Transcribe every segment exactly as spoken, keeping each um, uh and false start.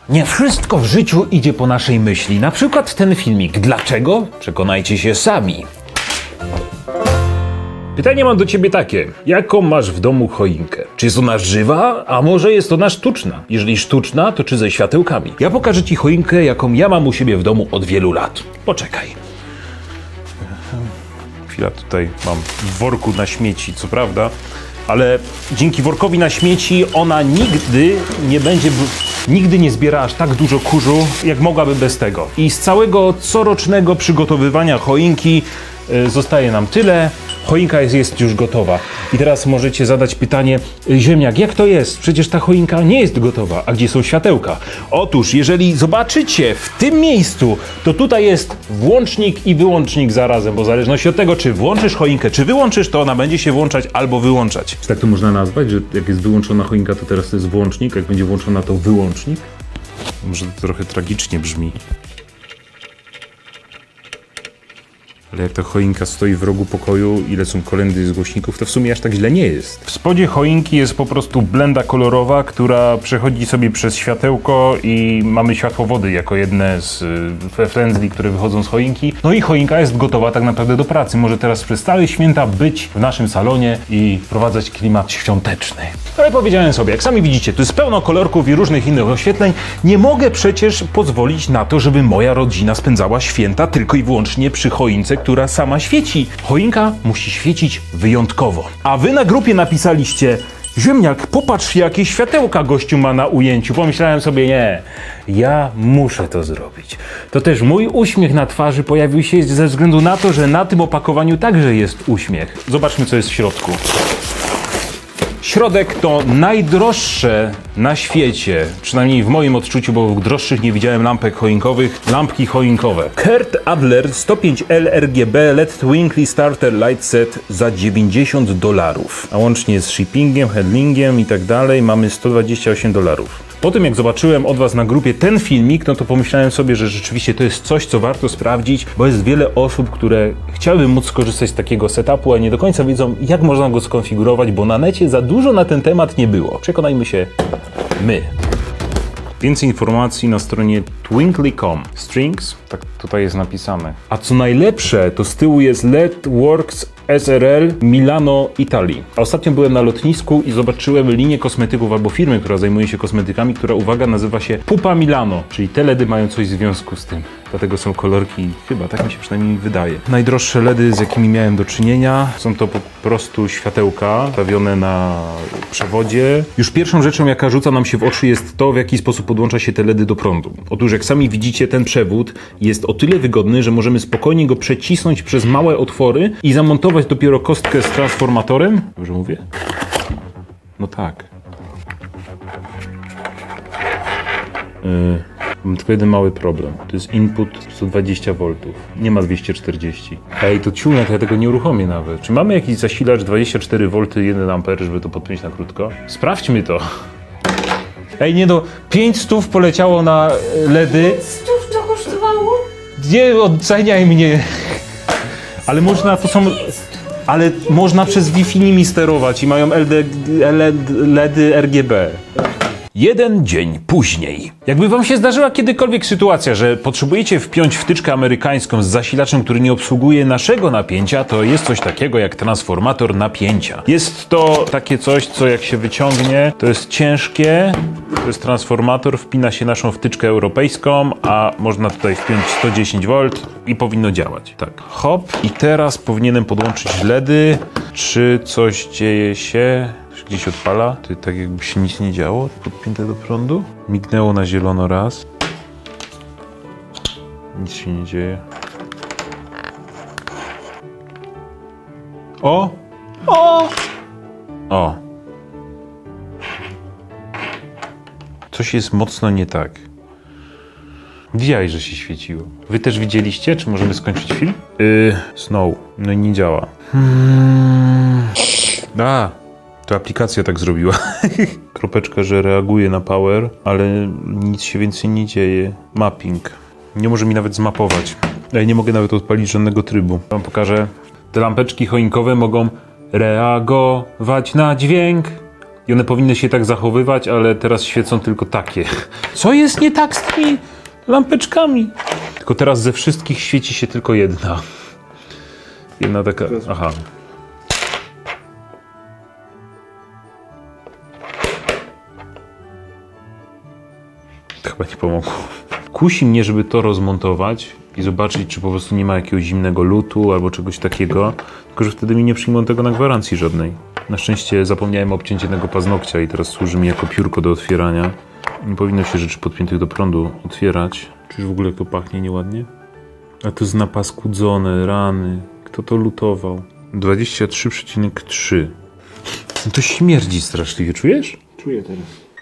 Nie wszystko w życiu idzie po naszej myśli. Na przykład ten filmik. Dlaczego? Przekonajcie się sami. Pytanie mam do ciebie takie. Jaką masz w domu choinkę? Czy jest ona żywa, a może jest ona sztuczna? Jeżeli sztuczna, to czy ze światełkami? Ja pokażę ci choinkę, jaką ja mam u siebie w domu od wielu lat. Poczekaj. Chwila, tutaj mam w worku na śmieci, co prawda, ale dzięki workowi na śmieci ona nigdy nie będzie, nigdy nie zbiera aż tak dużo kurzu, jak mogłaby bez tego. I z całego corocznego przygotowywania choinki yy, zostaje nam tyle. Choinka jest, jest już gotowa. I teraz możecie zadać pytanie, ziemniak, jak to jest? Przecież ta choinka nie jest gotowa. A gdzie są światełka? Otóż, jeżeli zobaczycie w tym miejscu, to tutaj jest włącznik i wyłącznik zarazem, bo w zależności od tego, czy włączysz choinkę, czy wyłączysz, to ona będzie się włączać albo wyłączać. Czy tak to można nazwać, że jak jest wyłączona choinka, to teraz to jest włącznik, jak będzie włączona, to wyłącznik? Może to trochę tragicznie brzmi. Ale jak ta choinka stoi w rogu pokoju i lecą kolędy z głośników, to w sumie aż tak źle nie jest. W spodzie choinki jest po prostu blenda kolorowa, która przechodzi sobie przez światełko i mamy światłowody jako jedne z pędzli, które wychodzą z choinki. No i choinka jest gotowa tak naprawdę do pracy. Może teraz przez całe święta być w naszym salonie i wprowadzać klimat świąteczny. Ale powiedziałem sobie, jak sami widzicie, tu jest pełno kolorków i różnych innych oświetleń. Nie mogę przecież pozwolić na to, żeby moja rodzina spędzała święta tylko i wyłącznie przy choince, która sama świeci. Choinka musi świecić wyjątkowo. A wy na grupie napisaliście: ziemniak, popatrz, jakie światełka gościu ma na ujęciu. Pomyślałem sobie, nie, ja muszę to zrobić. To też mój uśmiech na twarzy pojawił się ze względu na to, że na tym opakowaniu także jest uśmiech. Zobaczmy, co jest w środku. Środek to najdroższe na świecie, przynajmniej w moim odczuciu, bo w droższych nie widziałem lampek choinkowych, lampki choinkowe. Kurt Adler sto pięć L R G B L E D Twinkly Starter Light Set za dziewięćdziesiąt dolarów. A łącznie z shippingiem, handlingiem i tak dalej mamy sto dwadzieścia osiem dolarów. Po tym jak zobaczyłem od was na grupie ten filmik, no to pomyślałem sobie, że rzeczywiście to jest coś, co warto sprawdzić, bo jest wiele osób, które chciałyby móc skorzystać z takiego setupu, a nie do końca wiedzą, jak można go skonfigurować, bo na necie za dużo na ten temat nie było. Przekonajmy się my. Więcej informacji na stronie twinkly kropka com. Strings, tak tutaj jest napisane. A co najlepsze, to z tyłu jest L E D Works S R L Milano, Italii. A ostatnio byłem na lotnisku i zobaczyłem linię kosmetyków albo firmy, która zajmuje się kosmetykami, która, uwaga, nazywa się Pupa Milano, czyli te L E D y mają coś w związku z tym. Dlatego są kolorki, chyba, tak mi się przynajmniej wydaje. Najdroższe L E D y, z jakimi miałem do czynienia, są to po prostu światełka stawione na przewodzie. Już pierwszą rzeczą, jaka rzuca nam się w oczy, jest to, w jaki sposób podłącza się te L E D y do prądu. Otóż, jak sami widzicie, ten przewód jest o tyle wygodny, że możemy spokojnie go przecisnąć przez małe otwory i zamontować dopiero kostkę z transformatorem. Dobrze mówię? No tak. Yy, mam tylko jeden mały problem. To jest input sto dwadzieścia woltów. Nie ma dwieście czterdzieści. Ej, to ciunek, ja tego nie uruchomię nawet. Czy mamy jakiś zasilacz dwadzieścia cztery wolty, jeden amper, żeby to podpiąć na krótko? Sprawdźmy to. Ej, nie no, pięć stów poleciało na L E D y. pięć stów to kosztowało? Nie oceniaj mnie. Ale można, to są... Ale można przez Wi-Fi nimi sterować i mają L E D y R G B. Jeden dzień później. Jakby wam się zdarzyła kiedykolwiek sytuacja, że potrzebujecie wpiąć wtyczkę amerykańską z zasilaczem, który nie obsługuje naszego napięcia, to jest coś takiego jak transformator napięcia. Jest to takie coś, co jak się wyciągnie, to jest ciężkie, to jest transformator, wpina się naszą wtyczkę europejską, a można tutaj wpiąć sto dziesięć wolt i powinno działać. Tak, hop. I teraz powinienem podłączyć L E D y. Czy coś dzieje się? Gdzieś odpala, to tak jakby się nic nie działo, podpięte do prądu. Mignęło na zielono raz. Nic się nie dzieje. O! O! O! Coś jest mocno nie tak. Widziałeś, że się świeciło. Wy też widzieliście? Czy możemy skończyć film? Yy, Snow. No i nie działa. Hmm. A! To aplikacja tak zrobiła. Kropeczka, że reaguje na power, ale nic się więcej nie dzieje. Mapping. Nie może mi nawet zmapować. Ja nie mogę nawet odpalić żadnego trybu. Wam pokażę. Te lampeczki choinkowe mogą reagować na dźwięk. I one powinny się tak zachowywać, ale teraz świecą tylko takie. Co jest nie tak z tymi lampeczkami? Tylko teraz ze wszystkich świeci się tylko jedna. Jedna taka... Aha. Chyba nie pomogło. Kusi mnie, żeby to rozmontować i zobaczyć, czy po prostu nie ma jakiegoś zimnego lutu albo czegoś takiego, tylko że wtedy mi nie przyjmą tego na gwarancji żadnej. Na szczęście zapomniałem obciąć jednego paznokcia i teraz służy mi jako piórko do otwierania. Nie powinno się rzeczy podpiętych do prądu otwierać. Czyż w ogóle to pachnie nieładnie? A to jest napaskudzone, rany. Kto to lutował? dwadzieścia trzy przecinek trzy. No to śmierdzi straszliwie, czujesz? Czuję teraz.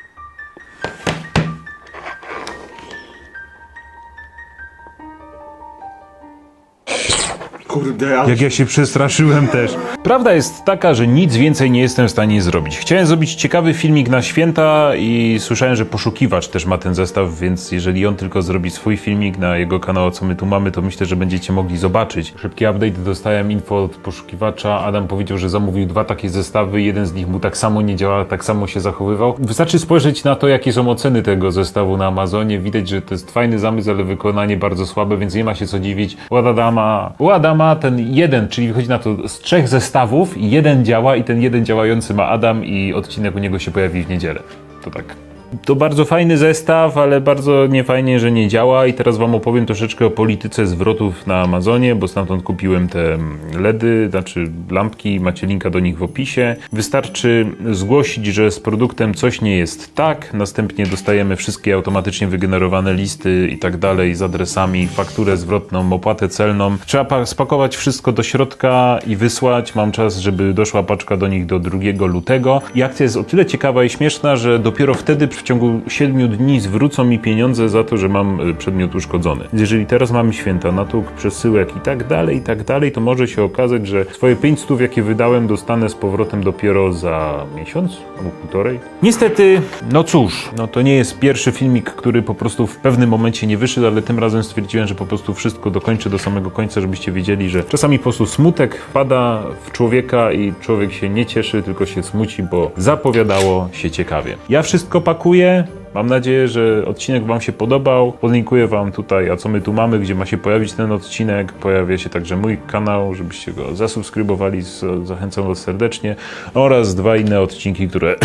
Kurde, ale... Jak ja się przestraszyłem też. Prawda jest taka, że nic więcej nie jestem w stanie zrobić. Chciałem zrobić ciekawy filmik na święta i słyszałem, że Poszukiwacz też ma ten zestaw, więc jeżeli on tylko zrobi swój filmik na jego kanał, co my tu mamy, to myślę, że będziecie mogli zobaczyć. Szybki update, dostałem info od Poszukiwacza. Adam powiedział, że zamówił dwa takie zestawy, jeden z nich mu tak samo nie działa, tak samo się zachowywał. Wystarczy spojrzeć na to, jakie są oceny tego zestawu na Amazonie. Widać, że to jest fajny zamysł, ale wykonanie bardzo słabe, więc nie ma się co dziwić. U Adama, u Adama ten jeden, czyli wychodzi na to z trzech zestawów, jeden działa i ten jeden działający ma Adam i odcinek u niego się pojawi w niedzielę. To tak. To bardzo fajny zestaw, ale bardzo niefajnie, że nie działa i teraz wam opowiem troszeczkę o polityce zwrotów na Amazonie, bo stamtąd kupiłem te ledy, znaczy lampki, macie linka do nich w opisie. Wystarczy zgłosić, że z produktem coś nie jest tak, następnie dostajemy wszystkie automatycznie wygenerowane listy i tak dalej z adresami, fakturę zwrotną, opłatę celną. Trzeba spakować wszystko do środka i wysłać. Mam czas, żeby doszła paczka do nich do drugiego lutego. I akcja jest o tyle ciekawa i śmieszna, że dopiero wtedy w ciągu siedmiu dni zwrócą mi pieniądze za to, że mam przedmiot uszkodzony. Jeżeli teraz mamy święta, natłok przesyłek i tak dalej, i tak dalej, to może się okazać, że swoje pięć stów, jakie wydałem, dostanę z powrotem dopiero za miesiąc albo półtorej. Niestety, no cóż, no to nie jest pierwszy filmik, który po prostu w pewnym momencie nie wyszedł, ale tym razem stwierdziłem, że po prostu wszystko dokończę do samego końca, żebyście wiedzieli, że czasami po prostu smutek wpada w człowieka i człowiek się nie cieszy, tylko się smuci, bo zapowiadało się ciekawie. Ja wszystko pakuję. Mam nadzieję, że odcinek wam się podobał. Podlinkuję wam tutaj, a co my tu mamy, gdzie ma się pojawić ten odcinek. Pojawia się także mój kanał, żebyście go zasubskrybowali. Zachęcam was serdecznie. Oraz dwa inne odcinki, które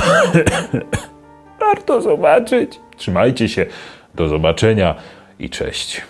warto zobaczyć. Trzymajcie się. Do zobaczenia i cześć.